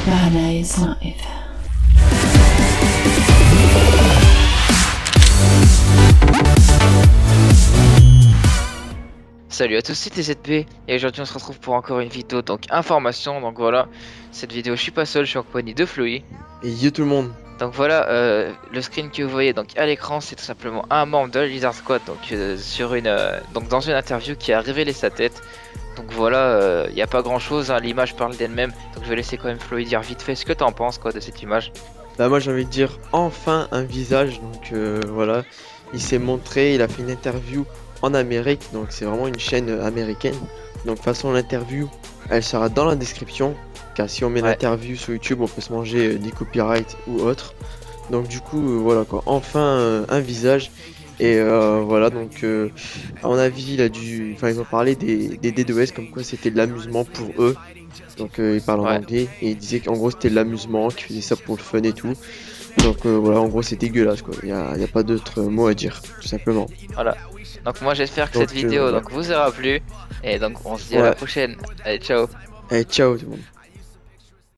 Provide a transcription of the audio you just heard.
radioparadise.fr. Salut à tous, c'était ZP et aujourd'hui on se retrouve pour encore une vidéo, donc information. Donc voilà, cette vidéo je suis pas seul, je suis en compagnie de Floy. Et yo tout le monde. Donc voilà, le screen que vous voyez donc à l'écran, c'est tout simplement un membre de Lizard Squad, donc donc dans une interview qui a révélé sa tête. Donc voilà, il n'y a pas grand chose, hein, l'image parle d'elle-même, donc je vais laisser quand même Floy dire vite fait ce que t'en penses quoi de cette image. Bah moi j'ai envie de dire enfin un visage, donc voilà, il s'est montré, il a fait une interview en Amérique, donc c'est vraiment une chaîne américaine. Donc de toute façon l'interview, elle sera dans la description, car si on met l'interview sur YouTube, on peut se manger des copyrights ou autre. Donc du coup voilà quoi, enfin un visage. Et voilà, donc à mon avis ils ont parlé des D2S comme quoi c'était de l'amusement pour eux. Donc ils parlent en anglais et ils disaient qu'en gros c'était de l'amusement, qu'ils faisaient ça pour le fun et tout. Donc voilà, en gros c'est dégueulasse quoi, y a pas d'autre mot à dire, tout simplement. Voilà, donc moi j'espère que cette vidéo donc vous aura plu et donc on se dit à la prochaine. Allez, ciao. Allez, ciao tout le monde.